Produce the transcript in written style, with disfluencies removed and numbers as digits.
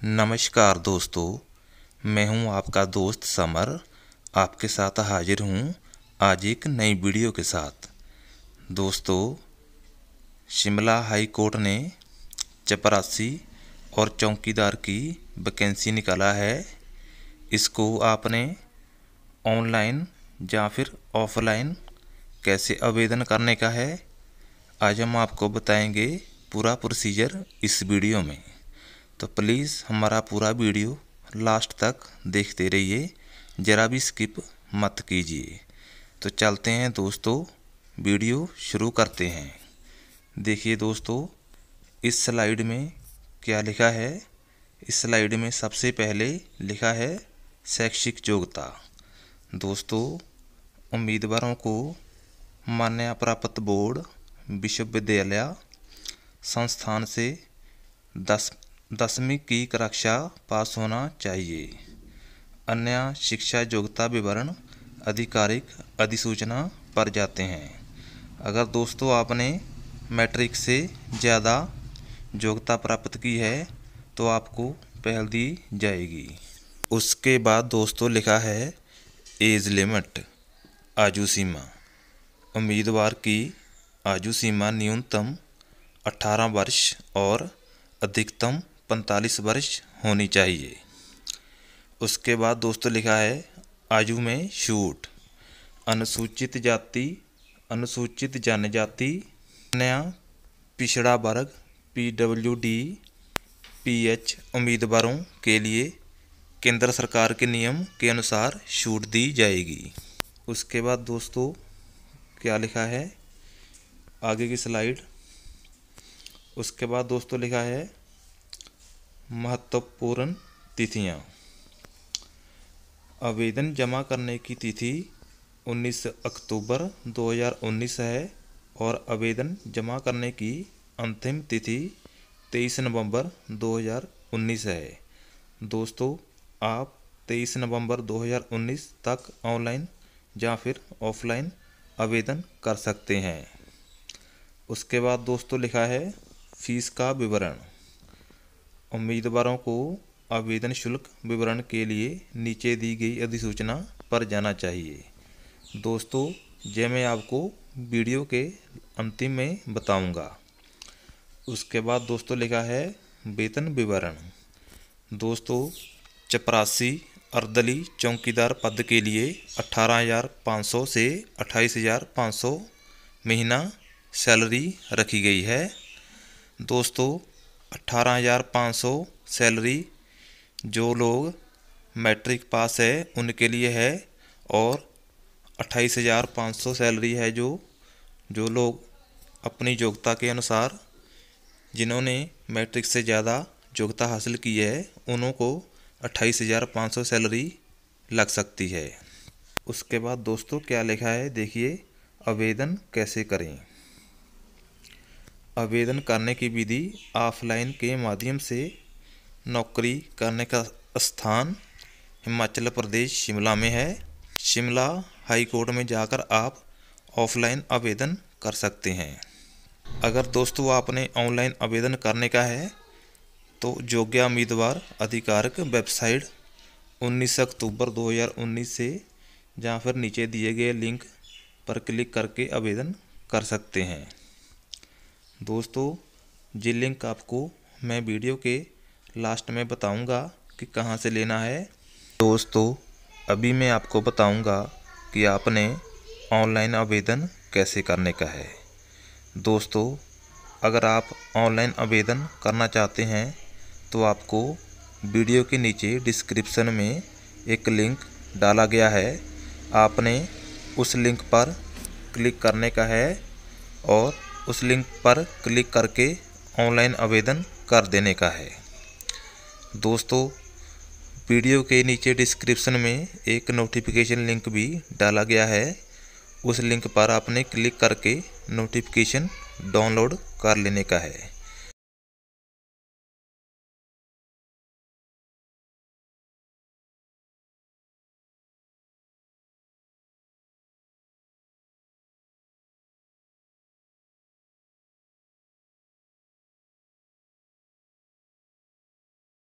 नमस्कार दोस्तों, मैं हूं आपका दोस्त समर। आपके साथ हाजिर हूं आज एक नई वीडियो के साथ। दोस्तों, शिमला हाई कोर्ट ने चपरासी और चौकीदार की वैकेंसी निकाला है। इसको आपने ऑनलाइन या फिर ऑफलाइन कैसे आवेदन करने का है, आज हम आपको बताएंगे पूरा प्रोसीजर इस वीडियो में। तो प्लीज़ हमारा पूरा वीडियो लास्ट तक देखते रहिए, ज़रा भी स्किप मत कीजिए। तो चलते हैं दोस्तों, वीडियो शुरू करते हैं। देखिए दोस्तों, इस स्लाइड में क्या लिखा है। इस स्लाइड में सबसे पहले लिखा है शैक्षिक योग्यता। दोस्तों, उम्मीदवारों को मान्यता प्राप्त बोर्ड, विश्वविद्यालय, संस्थान से 10वीं की कक्षा पास होना चाहिए। अन्य शिक्षा योग्यता विवरण आधिकारिक अधिसूचना पर जाते हैं। अगर दोस्तों आपने मैट्रिक से ज़्यादा योग्यता प्राप्त की है तो आपको पहल दी जाएगी। उसके बाद दोस्तों लिखा है एज लिमिट, आयु सीमा। उम्मीदवार की आयु सीमा न्यूनतम 18 वर्ष और अधिकतम 45 वर्ष होनी चाहिए। उसके बाद दोस्तों लिखा है आयु में छूट। अनुसूचित जाति, अनुसूचित जनजाति, अन्य पिछड़ा वर्ग, PWD, PH उम्मीदवारों के लिए केंद्र सरकार के नियम के अनुसार छूट दी जाएगी। उसके बाद दोस्तों क्या लिखा है, आगे की स्लाइड। उसके बाद दोस्तों लिखा है महत्वपूर्ण तिथियां। आवेदन जमा करने की तिथि 19 अक्टूबर 2019 है और आवेदन जमा करने की अंतिम तिथि 23 नवंबर 2019 है। दोस्तों, आप 23 नवंबर 2019 तक ऑनलाइन या फिर ऑफलाइन आवेदन कर सकते हैं। उसके बाद दोस्तों लिखा है फीस का विवरण। उम्मीदवारों को आवेदन शुल्क विवरण के लिए नीचे दी गई अधिसूचना पर जाना चाहिए। दोस्तों, यह मैं आपको वीडियो के अंतिम में बताऊंगा। उसके बाद दोस्तों लिखा है वेतन विवरण। दोस्तों, चपरासी अर्दली चौकीदार पद के लिए 18,500 से 28,500 महीना सैलरी रखी गई है। दोस्तों, 18,500 सैलरी जो लोग मैट्रिक पास है उनके लिए है और 28,500 सैलरी है जो लोग अपनी योग्यता के अनुसार, जिन्होंने मैट्रिक से ज़्यादा योग्यता हासिल की है, उन्हों को 28,500 सैलरी लग सकती है। उसके बाद दोस्तों क्या लिखा है, देखिए आवेदन कैसे करें। आवेदन करने की विधि ऑफलाइन के माध्यम से। नौकरी करने का स्थान हिमाचल प्रदेश शिमला में है। शिमला हाई कोर्ट में जाकर आप ऑफलाइन आवेदन कर सकते हैं। अगर दोस्तों आपने ऑनलाइन आवेदन करने का है तो योग्य उम्मीदवार आधिकारिक वेबसाइट 19 अक्टूबर 2019 से या फिर नीचे दिए गए लिंक पर क्लिक करके आवेदन कर सकते हैं। दोस्तों, ये लिंक आपको मैं वीडियो के लास्ट में बताऊंगा कि कहां से लेना है। दोस्तों, अभी मैं आपको बताऊंगा कि आपने ऑनलाइन आवेदन कैसे करने का है। दोस्तों, अगर आप ऑनलाइन आवेदन करना चाहते हैं तो आपको वीडियो के नीचे डिस्क्रिप्शन में एक लिंक डाला गया है। आपने उस लिंक पर क्लिक करने का है और उस लिंक पर क्लिक करके ऑनलाइन आवेदन कर देने का है। दोस्तों, वीडियो के नीचे डिस्क्रिप्शन में एक नोटिफिकेशन लिंक भी डाला गया है। उस लिंक पर आपने क्लिक करके नोटिफिकेशन डाउनलोड कर लेने का है।